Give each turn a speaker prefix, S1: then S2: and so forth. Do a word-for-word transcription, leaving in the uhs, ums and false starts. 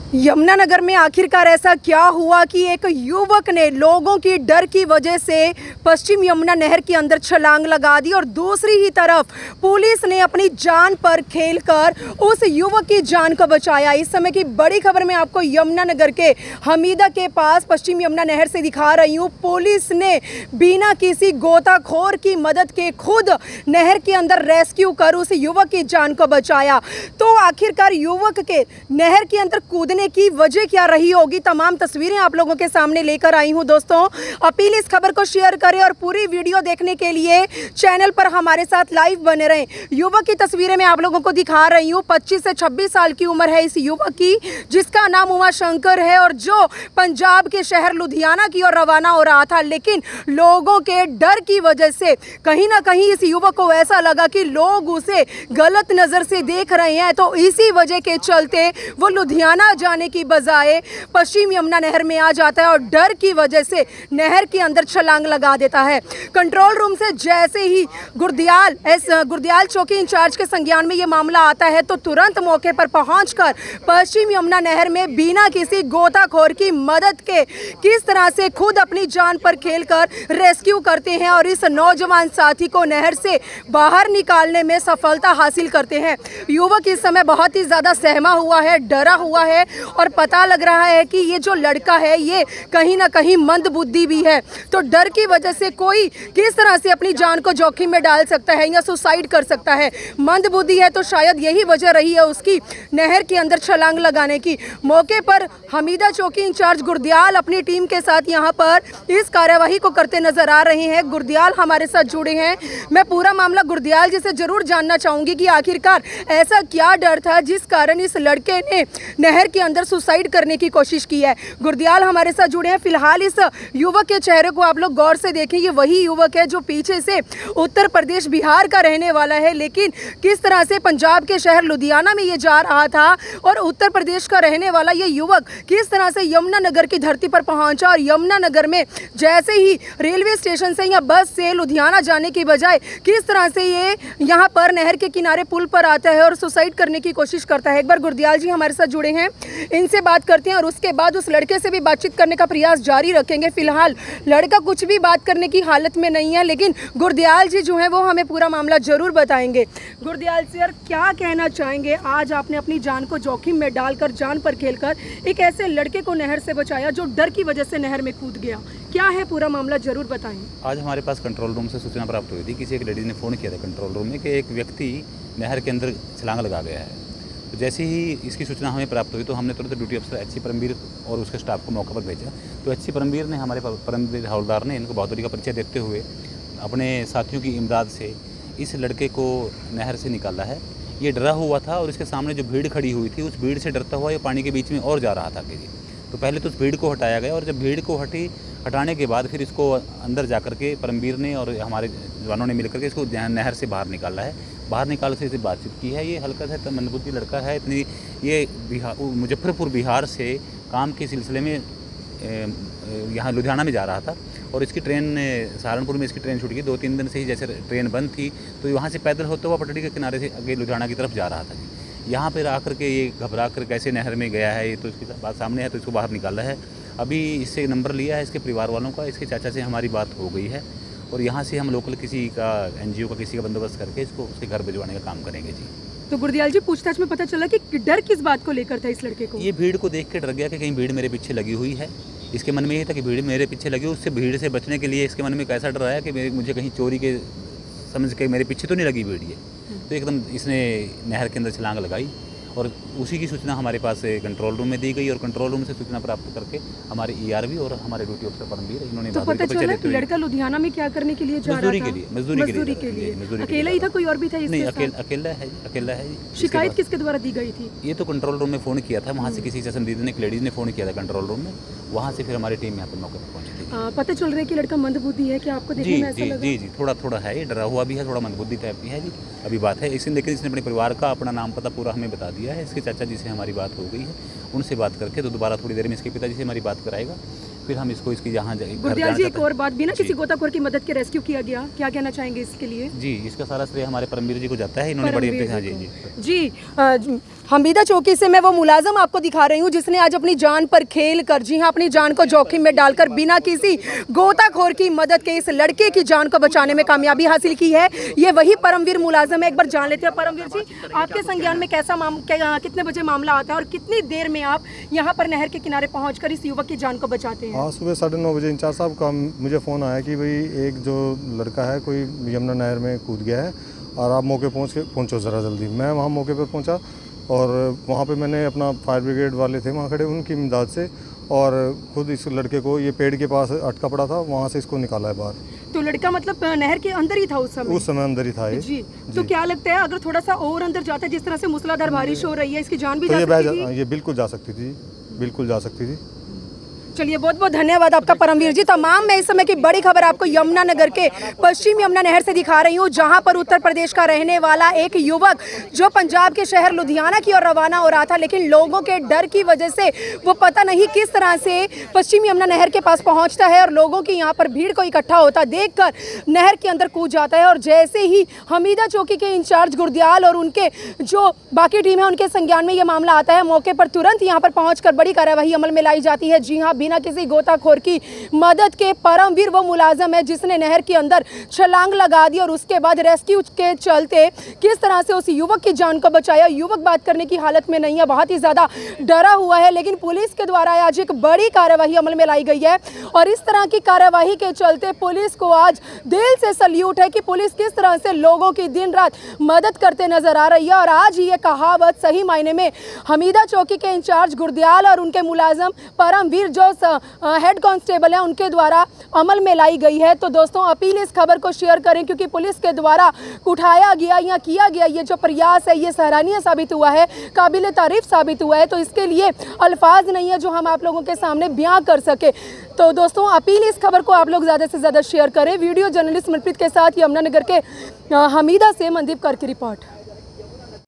S1: यमुनानगर में आखिरकार ऐसा क्या हुआ कि एक युवक ने लोगों की डर की वजह से पश्चिम यमुना नहर के अंदर छलांग लगा दी और दूसरी ही तरफ पुलिस ने अपनी जान पर खेलकर उस युवक की जान को बचाया। इस समय की बड़ी खबर मैं आपको यमुनानगर के हमीदा के पास पश्चिम यमुना नहर से दिखा रही हूँ। पुलिस ने बिना किसी गोताखोर की मदद के खुद नहर के अंदर रेस्क्यू कर उस युवक की जान को बचाया। तो आखिरकार युवक के नहर के अंदर कूदने की वजह क्या रही होगी, तमाम तस्वीरें आप लोगों के सामने लेकर आई हूं। दोस्तों, अपील इस खबर को शेयर करें और पूरी वीडियो देखने के लिए चैनल पर हमारे साथ लाइव बने रहें। युवक की तस्वीरें मैं आप लोगों को दिखा रही हूं। पच्चीस से छब्बीस साल की उम्र है इस युवक की, जिसका नाम उमा शंकर है और जो पंजाब के शहर लुधियाना की ओर रवाना हो रहा था। लेकिन लोगों के डर की वजह से कहीं ना कहीं इस युवक को ऐसा लगा कि लोग उसे गलत नजर से देख रहे हैं, तो इसी वजह के चलते वो लुधियाना जाने की बजाय पश्चिम यमुना नहर में आ जाता है और डर की वजह से नहर के अंदर छलांग लगा देता है। कंट्रोल रूम से जैसे ही गुरदयाल एस गुरदयाल चौकी इंचार्ज के संज्ञान में ये मामला आता है तो तुरंत मौके पर पहुंचकर पश्चिम यमुना नहर में बिना किसी गोताखोर की मदद के किस तरह से खुद अपनी जान पर खेलकर रेस्क्यू करते हैं और इस नौजवान साथी को नहर से बाहर निकालने में सफलता हासिल करते हैं। युवक इस समय बहुत ही ज्यादा सहमा हुआ है, डरा हुआ है और पता लग रहा है कि ये जो लड़का है ये कहीं ना कहीं मंद बुद्धि भी है। तो डर की वजह से कोई किस तरह से अपनी जान को जोखिम में डाल सकता है या सुसाइड कर सकता है। मंद बुद्धि है तो शायद यही वजह रही है उसकी नहर के अंदर छलांग लगाने की। मौके पर हमीदा चौकी इंचार्ज गुरदयाल अपनी टीम के साथ यहाँ पर इस कार्यवाही को करते नजर आ रहे हैं। गुरदयाल हमारे साथ जुड़े हैं। मैं पूरा मामला गुरदयाल जी से जरूर जानना चाहूंगी कि आखिरकार ऐसा क्या डर था जिस कारण इस लड़के ने नहर के अंदर सुसाइड करने की कोशिश की है। गुरदयाल हमारे साथ जुड़े हैं। फिलहाल इस युवक के चेहरे को आप लोग गौर से देखें। ये वही युवक है जो पीछे से उत्तर प्रदेश बिहार का रहने वाला है, लेकिन किस तरह से पंजाब के शहर लुधियाना में ये जा रहा था और उत्तर प्रदेश का रहने वाला ये युवक किस तरह से यमुनानगर की धरती पर पहुंचा और यमुनानगर में जैसे ही रेलवे स्टेशन से या बस से लुधियाना जाने की बजाय किस तरह से ये यहाँ पर नहर के किनारे पुल पर आता है और सुसाइड करने की कोशिश करता है। एक बार गुरदयाल जी हमारे साथ जुड़े हैं, इनसे बात करते हैं और उसके बाद उस लड़के से भी बातचीत करने का प्रयास जारी रखेंगे। फिलहाल लड़का कुछ भी बात करने की हालत में नहीं है, लेकिन गुरदयाल जी जो है वो हमें पूरा मामला जरूर बताएंगे। गुरदयाल सर, क्या कहना चाहेंगे? आज आपने अपनी जान को जोखिम में डालकर, जान पर खेलकर एक ऐसे लड़के को नहर से बचाया जो डर की वजह से नहर में कूद गया। क्या है पूरा मामला, जरूर बताएं।
S2: आज हमारे पास कंट्रोल रूम से सूचना प्राप्त हुई थी। किसी एक लेडीज ने फ़ोन किया था कंट्रोल रूम में कि एक व्यक्ति नहर के अंदर छलांग लगा गया है। तो जैसे ही इसकी सूचना हमें प्राप्त हुई तो हमने तुरंत ड्यूटी अफसर एच सी परमवीर और उसके स्टाफ को मौके पर भेजा। तो एच सी परमवीर ने, हमारे परमवीर हवलदार ने इनको बहादुरी का परिचय देते हुए अपने साथियों की इमदाद से इस लड़के को नहर से निकाला है। ये डरा हुआ था और इसके सामने जो भीड़ खड़ी हुई थी उस भीड़ से डरता हुआ ये पानी के बीच में और जा रहा था कि तो पहले तो उस भीड़ को हटाया गया और जब भीड़ को हटी हटाने के बाद फिर इसको अंदर जा कर के परमवीर ने और हमारे जवानों ने मिलकर के इसको नहर से बाहर निकाला है। बाहर निकाल से इसे बातचीत की है। ये हल्का सा मंदबुद्धि लड़का है। इतनी ये बिहार मुजफ्फरपुर बिहार से काम के सिलसिले में यहाँ लुधियाना में जा रहा था और इसकी ट्रेन सहारनपुर में इसकी ट्रेन छूट गई। दो तीन दिन से ही जैसे ट्रेन बंद थी तो वहाँ से पैदल होता हुआ पटड़ी के किनारे से आगे लुधियाना की तरफ जा रहा था। यहाँ पर आकर के ये घबरा कर कैसे नहर में गया है, ये तो इसकी बात सामने है, तो इसको बाहर निकाला है। अभी इससे नंबर लिया है इसके परिवार वालों का। इसके चाचा से हमारी बात हो गई है और यहाँ से हम लोकल किसी का एनजीओ का किसी का बंदोबस्त करके इसको उसके घर भिजवाने का काम करेंगे जी।
S1: तो गुरदयाल जी, पूछताछ में पता चला कि डर किस बात को लेकर था इस लड़के को?
S2: ये भीड़ को देख के डर गया कि कहीं भीड़ मेरे पीछे लगी हुई है। इसके मन में ये था कि भीड़ मेरे पीछे लगी, उससे भीड़ से बचने के लिए इसके मन में कैसा डर आया कि मुझे कहीं चोरी के समझ के मेरे पीछे तो नहीं लगी भीड़। ये तो एकदम इसने नहर के अंदर छलांग लगाई और उसी की सूचना हमारे पास कंट्रोल रूम में दी गई और कंट्रोल रूम से सूचना प्राप्त करके हमारे ईआरवी और हमारे ड्यूटी अफसर परमवीर इन्होंने
S1: तो पता चला लड़का लुधियाना में क्या करने के लिए जा रहा था?
S2: मजदूरी के लिए। मजदूरी के लिए।
S1: अकेला ही था, कोई और भी था इसके
S2: नहीं?
S1: साथ?
S2: अकेला है, अकेला है।
S1: शिकायत किसके द्वारा दी गई थी?
S2: ये तो कंट्रोल रूम में फ़ोन किया था, वहाँ से किसी चश्मदीद ने, एक लेडीज़ ने फ़ोन किया था कंट्रोल रूम में। वहाँ से फिर हमारी टीम यहाँ पर मौके पर पहुँची थी।
S1: पता चल रहा है कि लड़का मंदबुद्धि है, क्या आपको देखने में ऐसा लगा?
S2: जी जी, थोड़ा थोड़ा है, ये डरा हुआ भी है, थोड़ा मंदबुद्धि टाइप भी है जी। अभी बात है इसने, लेकिन इसने अपने परिवार का अपना नाम पता पूरा हमें बता दिया है। इसके चाचा जी से हमारी बात हो गई है, उनसे बात करके तो दोबारा थोड़ी देर में इसके पिताजी से हमारी बात कराएगा, फिर हम इसको इसकी यहाँ
S1: गुरदयाल जी, एक और बात, बिना किसी गोताखोर की मदद के रेस्क्यू किया गया, क्या कहना चाहेंगे इसके लिए?
S2: जी, इसका सारा श्रेय हमारे परमवीर जी को जाता है। इन्होंने बड़ी। हाँ जी जी
S1: जी हमीदा चौकी से मैं वो मुलाजम आपको दिखा रही हूँ जिसने आज अपनी जान पर खेल कर, जी हाँ, अपनी जान को जोखिम में डालकर बिना किसी गोताखोर की मदद के इस लड़के की जान को बचाने में कामयाबी हासिल की है। ये वही परमवीर मुलाजम है। एक बार जान लेते हैं। परमवीर जी, आपके संज्ञान में कैसा माम कितने बजे मामला आता है और कितनी देर में आप यहाँ पर नहर के किनारे पहुँच इस युवक की जान को बचाते हैं?
S3: हाँ, सुबह साढ़े नौ बजे इंचार्ज साहब का मुझे फ़ोन आया कि भाई एक जो लड़का है कोई यमुना नहर में कूद गया है और आप मौके पहुँच के पहुँचो ज़रा जल्दी। मैं वहाँ मौके पर पहुँचा और वहाँ पे मैंने अपना फायर ब्रिगेड वाले थे वहाँ खड़े, उनकी इमदाद से और खुद इस लड़के को, ये पेड़ के पास अटका पड़ा था, वहाँ से इसको निकाला है बाहर।
S1: तो लड़का मतलब नहर के अंदर ही था उस समय? उस
S3: समय अंदर ही था ये।
S1: जी, तो जी। क्या लगता है अगर थोड़ा सा और अंदर जाता है, जिस तरह से मूसलाधार बारिश हो रही है, इसकी जान भी
S3: तो
S1: जा
S3: ये
S1: सकती थी?
S3: ये बिल्कुल जा सकती थी, बिल्कुल जा सकती थी।
S1: चलिए, बहुत बहुत धन्यवाद आपका परमवीर जी। तमाम मैं इस समय की बड़ी खबर आपको यमुनानगर के पश्चिम यमुना नहर से दिखा रही हूँ, जहां पर उत्तर प्रदेश का रहने वाला एक युवक जो पंजाब के शहर लुधियाना की ओर रवाना हो रहा था, लेकिन लोगों के डर की वजह से वो पता नहीं किस तरह से पश्चिम यमुना नहर के पास पहुंचता है और लोगों की यहाँ पर भीड़ को इकट्ठा होता देखकर नहर के अंदर कूद जाता है। और जैसे ही हमीदा चौकी के इंचार्ज गुरदयाल और उनके जो बाकी टीम है उनके संज्ञान में ये मामला आता है, मौके पर तुरंत यहाँ पर पहुँच कर बड़ी कार्यवाही अमल में लाई जाती है। जी हाँ, बिना किसी गोताखोर की मदद के परमवीर वो मुलाजम है जिसने नहर के अंदर छलांग लगा दी और उसके बाद रेस्क्यू के चलते किस तरह से उस युवक की जान को बचाया। युवक बात करने की हालत में नहीं है, बहुत ही ज़्यादा डरा हुआ है, लेकिन पुलिस के द्वारा आज एक बड़ी कार्रवाई अमल में लाई गई है और इस तरह की कार्रवाई के चलते पुलिस को आज दिल से सल्यूट है कि पुलिस किस तरह से लोगों की दिन रात मदद करते नजर आ रही है। और आज ये कहावत सही मायने में हमीदा चौकी के इंचार्ज गुरदयाल और उनके मुलाजम परमवीर जो हेड कांस्टेबल है उनके द्वारा अमल में लाई गई है। तो दोस्तों, अपील इस खबर को शेयर करें क्योंकि पुलिस के द्वारा उठाया गया या किया गया ये जो प्रयास है ये सराहनीय साबित हुआ है, काबिल तारीफ साबित हुआ है। तो इसके लिए अल्फाज नहीं है जो हम आप लोगों के सामने बयां कर सके। तो दोस्तों, अपील इस खबर को आप लोग ज़्यादा से ज़्यादा शेयर करें। वीडियो जर्नलिस्ट मनप्रीत के साथ यमुनानगर के हमीदा से मनदीप कर की रिपोर्ट।